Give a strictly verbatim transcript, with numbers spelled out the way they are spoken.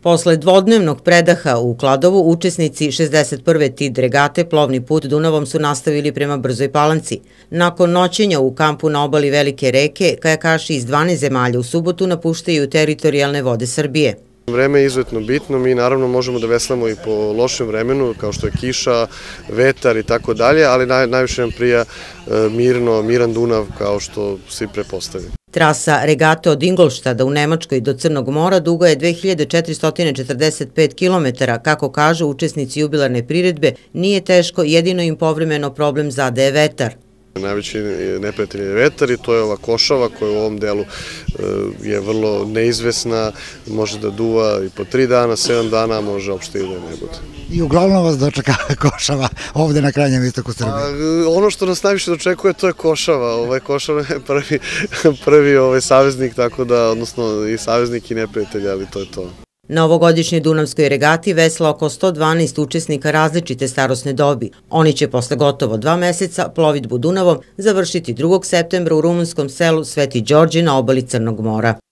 Posle dvodnevnog predaha u Kladovu, učesnici šezdeset prve TID regate plovni put Dunavom su nastavili prema Brzoj Palanci. Nakon noćenja u kampu na obali Velike reke, kajakaši iz dvanaest zemalja u subotu napuštaju teritorijalne vode Srbije. Vreme je izuzetno bitno, mi naravno možemo da veslamo i po lošem vremenu, kao što je kiša, vetar i tako dalje, ali naj, najviše nam prija mirno, miran Dunav, kao što svi prepostavljaju. Trasa regate od Ingolštada u Nemačkoj do Crnog mora duga je dve hiljade četiristo četrdeset pet kilometara, kako kažu učesnici jubilarne priredbe, nije teško, jedino im povremeno problem zadaje vetar. Najveći neprijatelj je vetar i to je ova košava koja u ovom delu je vrlo neizvesna, može da duva i po tri dana, sedam dana, a može uopšte i da ne bude. I uglavnom vas dočeka košava ovde na krajnjem istoku Srbije? Ono što nas najviše dočekuje to je košava, ovaj košava je prvi, prvi ovaj saveznik, tako da, odnosno i saveznik i neprijatelj, ali to je to. Na ovogodišnjoj Dunavskoj regati vesla oko sto dvanaest učesnika različite starosne dobi. Oni će posle gotovo dva meseca plovidbu Dunavom završiti drugog septembra u rumunskom selu Sveti Đorđe na obali Crnog mora.